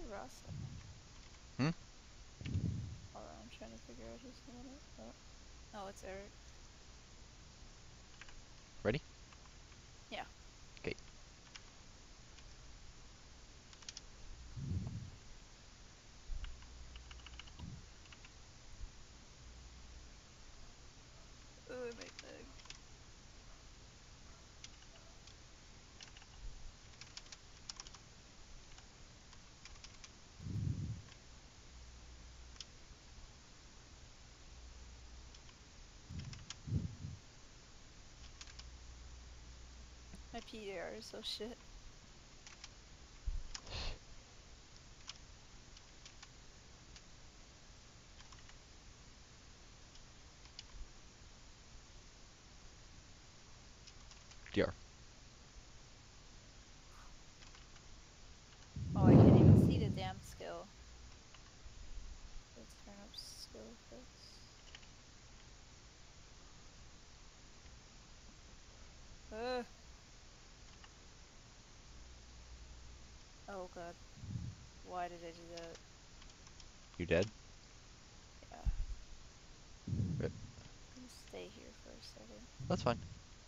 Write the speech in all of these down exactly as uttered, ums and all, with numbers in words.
Rasa? Hmm? Hold on, I'm trying to figure out who's doing it. Oh, oh it's Eric. Ready? Yeah. Okay. Oh, my leg. My P D R is so shit. D R. Oh, I can't even see the damn skill. Let's turn up skill first. Ugh. Oh god. Why did I do that? You dead? Yeah. Rip. I'm gonna stay here for a second. That's fine.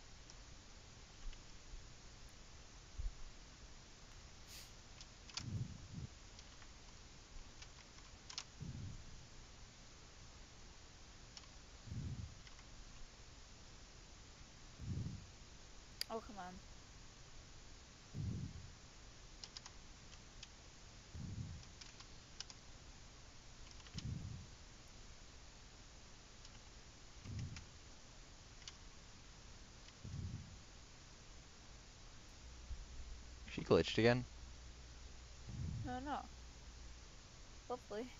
Oh, come on. She glitched again. No, no. Hopefully.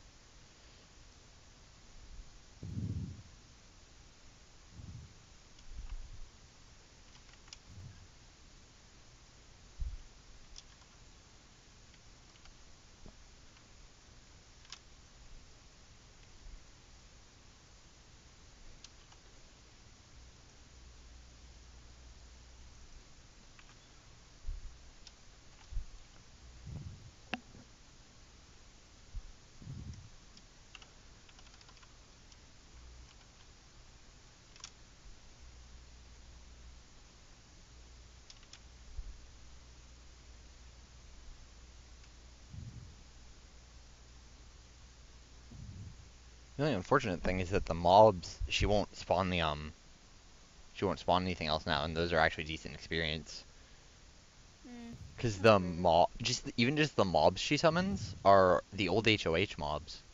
The only unfortunate thing is that the mobs, she won't spawn the, um, she won't spawn anything else now, and those are actually decent experience. Hmm. Because That's the true. mob, just even just the mobs she summons are the old H O H mobs.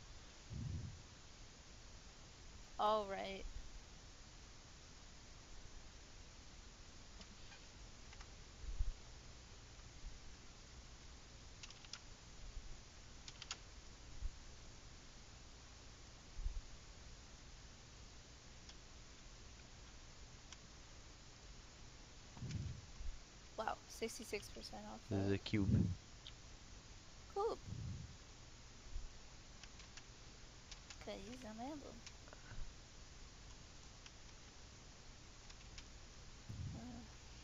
All right. Wow, sixty-six percent off This is that. a cube. Cool. Could use some ammo. Uh,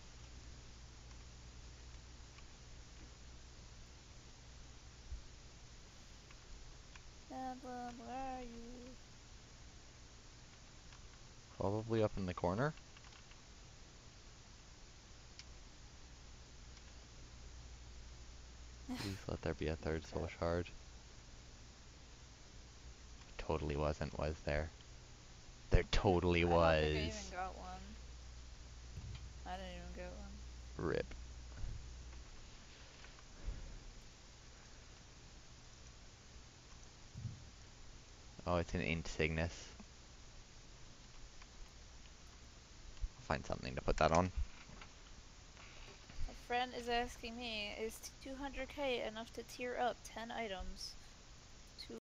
Emblem, where are you? Probably up in the corner. Please let there be a Oh third soul crap. shard. Totally wasn't, was there? There totally I don't think I even was. got one. I didn't even get one. Rip. Oh, it's an int Cygnus. I'll find something to put that on. A friend is asking me, is two hundred K enough to tier up ten items?